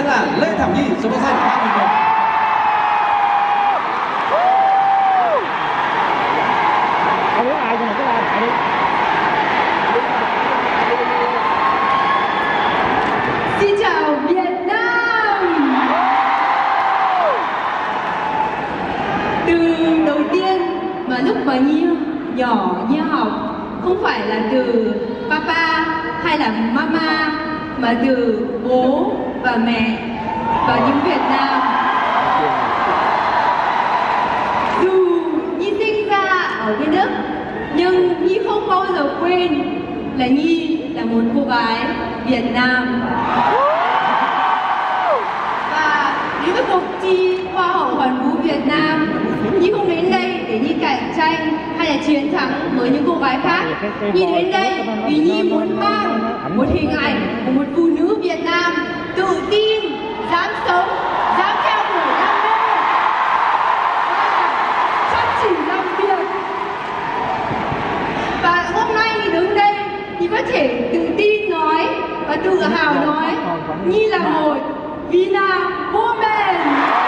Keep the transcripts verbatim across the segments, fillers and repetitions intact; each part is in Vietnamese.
là Lê Thảo Nhi, số màu xanh ba một một. Không biết ai nhưng mà cứ la đại đi. Xin chào Việt Nam. Từ đầu tiên mà lúc mà Nhi nhỏ Nhi học không phải là từ papa hay là mama mà từ bố và mẹ và những Việt Nam. Dù Nhi sinh ra ở bên Đức nhưng Nhi không bao giờ quên là Nhi là một cô gái Việt Nam. Và đến với cuộc thi Hoa hậu Hoàn vũ Việt Nam, Nhi không đến đây để Nhi cạnh tranh hay là chiến thắng với những cô gái khác. Nhi đến đây vì Nhi muốn mang một hình ảnh của một phụ nữ Việt Nam tự tin, dám sống, dám theo đuổi đam mê và chăm chỉ làm việc. Và hôm nay Nhi đứng đây, Nhi có thể tự tin nói và tự hào nói Nhi là một Vina Woman.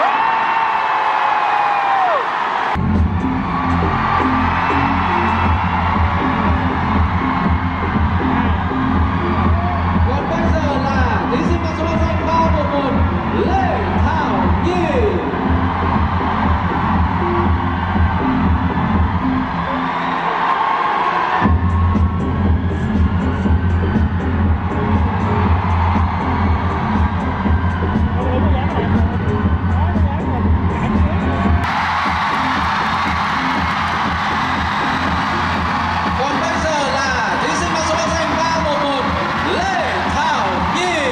Còn bây giờ là thí sinh mang số màu xanh ba một một, Lê Thảo Nhi. Còn bây giờ là thí sinh mang số màu xanh ba một một, Lê Thảo Nhi.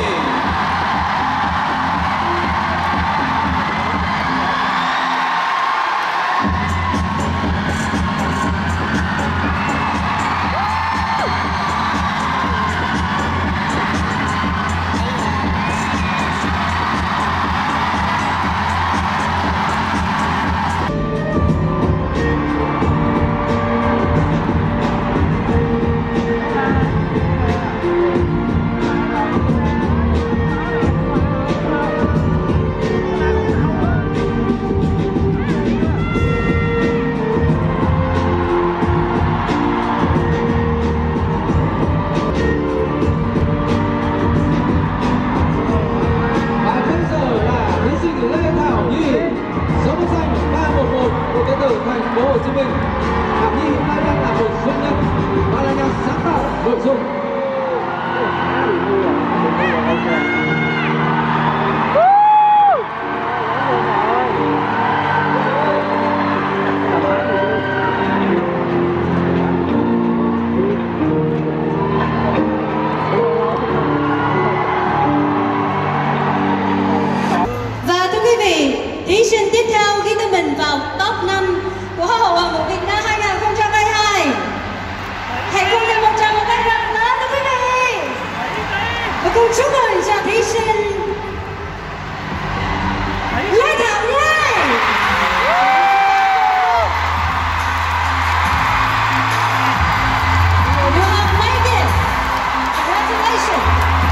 Và bây giờ là thí sinh Lê Thảo Nhi, số màu xanh ba một một của tới từ thành phố Hồ Chí Minh. Thảo Nhi hiện nay đang là một doanh nhân và là nhà sáng tạo nội dung. Và thưa quý vị, thí sinh tiếp theo ghi tên mình vào top năm của Hoa hậu Hoàn vũ Việt Nam hai không hai hai. Hãy cùng dành một tràng một tay rộng lớn thưa quý vị. Và cùng chúc mừng cho thí sinh Lê Thảo Nhi. You have made it. Congratulations.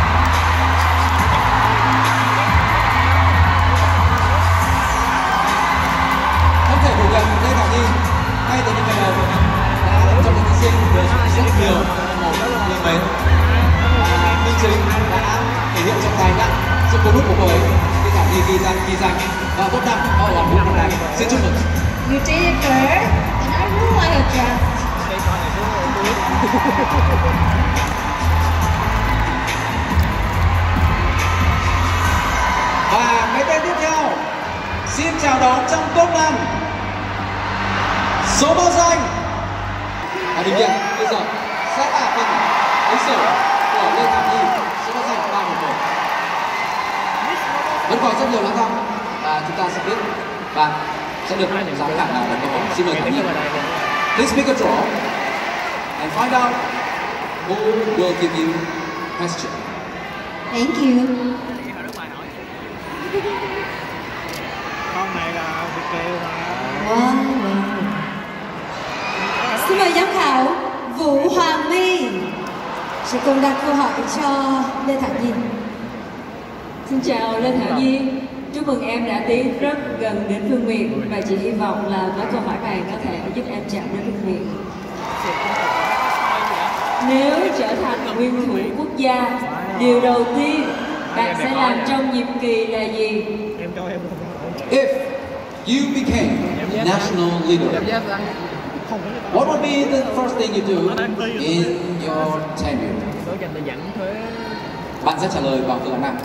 Không thể phủ nhận Lê Thảo Nhi ngay từ những ngày đầu đã làm cho những thí sinh được rất nhiều hâm mộ yêu mến. Minh Chính đã thể hiện trong tài năng sự cuốn hút của cô ấy khi Thảo Nhi ghi danh ghi danh vào top năm Hoa hậu Hoàn vũ năm nay. Xin chúc mừng. You did it first, and I really like your dress. Và cái tên tiếp theo xin chào đón trong top năm số màu xanh. Và đương nhiên bây giờ sẽ là phần ứng xử của Lê Thảo Nhi, số màu xanh ba một một. Vẫn còn rất nhiều lá thăm và chúng ta sẽ biết và sẽ được giám khảo nào lần nữa. Xin mời Thảo Nhi. Please make a draw and find out who will give you question. Thank you. Con này là Việt kiều mà. Wow, wow. Xin mời giám khảo Vũ Hoàng My sẽ cùng đặt câu hỏi cho Lê Thảo Nhi. Xin chào Lê Thảo Nhi. Chúc mừng em đã tiến rất gần đến Phương Việt và chị hy vọng là với câu hỏi này có thể giúp em chạm đến Phương Việt. Nếu trở thành nguyên thủ quốc gia, điều đầu tiên bạn sẽ làm trong nhiệm kỳ là gì? If you became national leader, what would be the first thing you do in your tenure? Bạn sẽ trả lời bằng phương án nào?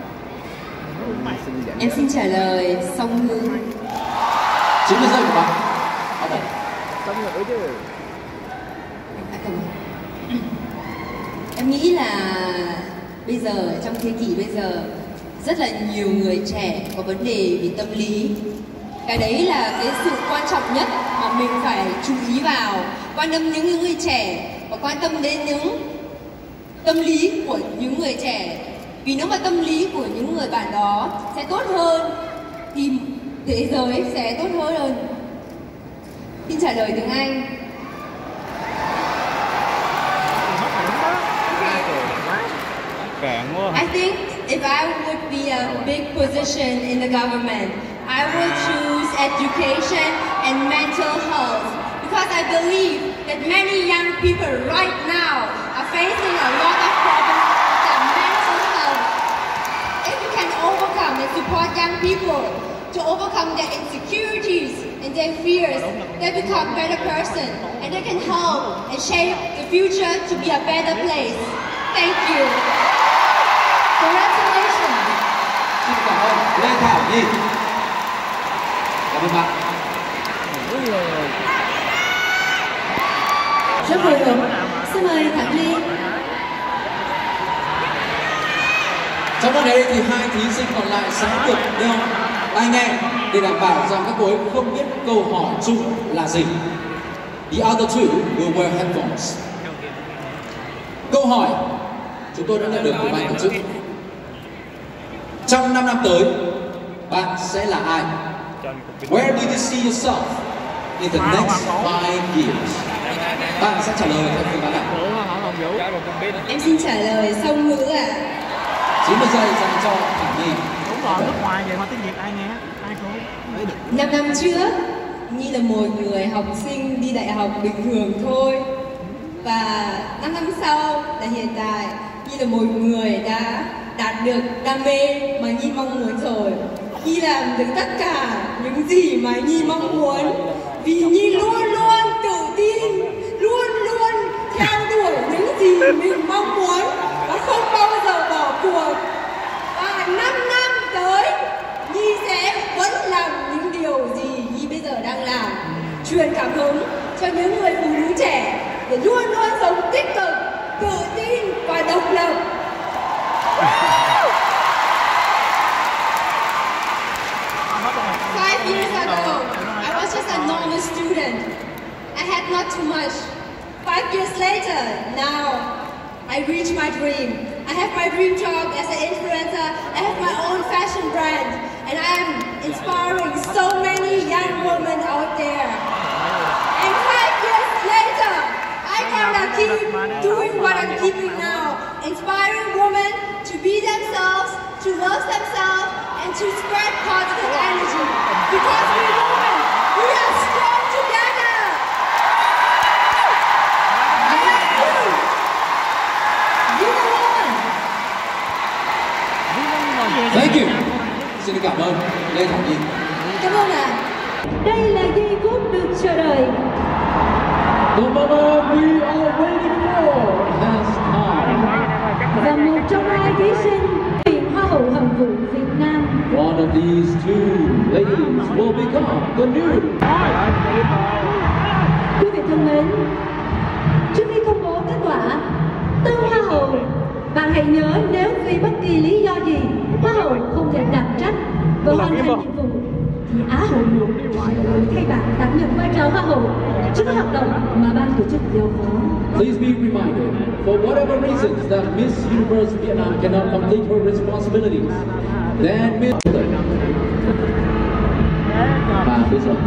Em xin trả lời song ngữ. chín mươi giây của bạn. Bắt đầu. Song ngữ chứ. Em nghĩ là bây giờ trong thế kỷ bây giờ rất là nhiều người trẻ có vấn đề về tâm lý. Cái đấy là cái sự quan trọng nhất mà mình phải chú ý vào, quan tâm đến những người trẻ và quan tâm đến những tâm lý của những người trẻ. Vì nếu mà tâm lý của những người bạn đó sẽ tốt hơn thì thế giới sẽ tốt hơn. Xin trả lời tiếng Anh. I think if I would be a big position in the government, I would choose education and mental health because I believe that many young people right now are facing a lot of problems with their mental health. If you can overcome and support young people to overcome their insecurities and their fears, they become a better person and they can help and shape the future to be a better place. Thank you. Congratulations. Xin cảm ơn Lê Thảo Nhi. Cảm ơn bạn. Rất hồi hộp. Xin mời Thảo Nhi. Trong lúc đấy thì hai thí sinh còn lại sẽ được đeo tai nghe để đảm bảo rằng các cô ấy không biết câu hỏi chung là gì. The other two will wear headphones. Câu hỏi chúng tôi đã nhận được từ ban tổ chức. Trong năm năm tới, bạn sẽ là ai? Where do you see yourself in the next five years? Bạn sẽ trả lời theo phương án nào? Em xin trả lời song ngữ ạ. À. chín mươi giây dành cho Thảo Nhi. Đúng rồi, nước ngoài vậy mà tiếng Việt ai nghe? Ai cũng Năm năm trước, Nhi là một người học sinh đi đại học bình thường thôi. Và năm năm sau là hiện tại, Nhi là một người đã đạt được đam mê mà Nhi mong muốn rồi. Nhi làm được tất cả những gì mà Nhi mong muốn. Vì Nhi luôn luôn tự tin, luôn luôn theo đuổi những gì mình mong muốn và không bao giờ bỏ cuộc. Và năm năm tới, Nhi sẽ vẫn làm những điều gì Nhi bây giờ đang làm. Truyền cảm hứng cho những người phụ nữ trẻ để luôn luôn sống tích cực, tự tin và độc lập. Five years ago, I was just a normal student. I had not too much. Five years later, now I reached my dream. I have my dream job as an influencer. I have my own fashion brand, and I am inspiring so many young women out there. And five years later, I gonna keep doing what I'm keeping now, inspiring women to be themselves, to love themselves, and to spread positive energy. Because we women, we are strong together. I love you. You the woman. Thank you. Xin cảm ơn Lê Thảo Nhi. Cảm ơn ạ. Đây là giây phút được chờ đợi. The moment we are waiting for has come. Và một trong hai thí sinh hiện Hoa hậu Hoàn vũ Việt Nam. One of these two ladies will become the new. Quý vị thân mến, trước khi công bố kết quả tân Hoa hậu, bạn hãy nhớ nếu vì bất kỳ lý do gì Hoa hậu không thể đảm trách và hoàn thành nhiệm vụ thì Á hậu sẽ thay bạn đảm nhận vai trò Hoa hậu trước các hoạt động mà ban tổ chức giao phó. Please be reminded, for whatever reasons that Miss Universe Vietnam cannot complete her responsibilities, then Miss và bây giờ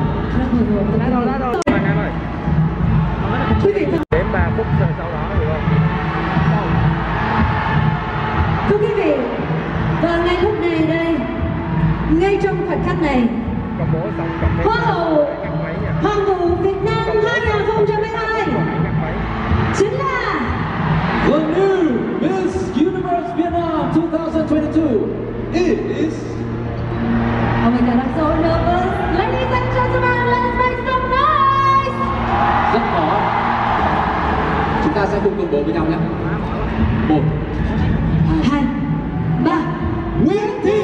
Quý vị thân Đếm ba phút rồi sau đó được không? Thưa quý vị, Và ngay lúc này đây, ngay trong khoảnh khắc này, Hoa hậu Hoàng vũ Việt Nam hai không hai hai chính là The new Miss Universe Vietnam twenty twenty-two is. Oh my God, I'm so nervous. Ladies and gentlemen, let's make some noise. Rất khó. Chúng ta sẽ cùng công bố với nhau nhé. Một, Hai, ba. Nguyễn Thị.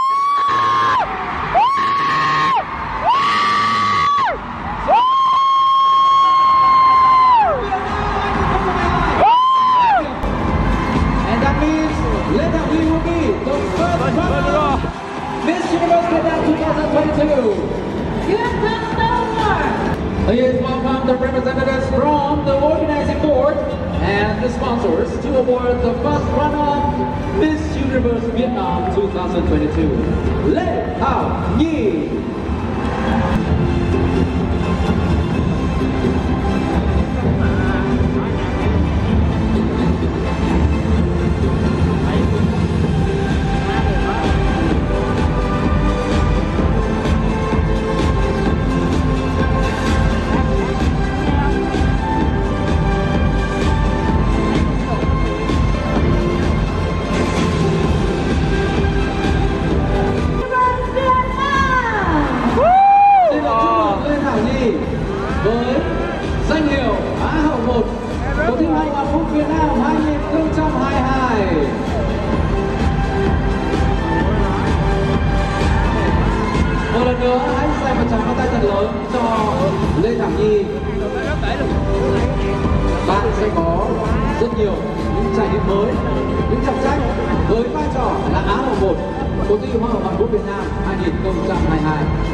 And that means Lê Thảo Nhi will be the first runner Miss Universe Vietnam twenty twenty-two. You have done so far. Please welcome the representatives from the organizing board and the sponsors to award the first runner Miss Universe Vietnam twenty twenty-two. Lê Thảo Nhi. Với danh hiệu Á hậu một cuộc thi Hoa hậu Hàn Quốc Việt Nam hai không hai hai. Một lần nữa hãy dành một tràng pháo tay thật lớn cho Lê Thảo Nhi. Bạn sẽ có rất nhiều những trải nghiệm mới, những trọng trách với vai trò là Á hậu một cuộc thi Hoa hậu Hàn Quốc Việt Nam hai không hai hai.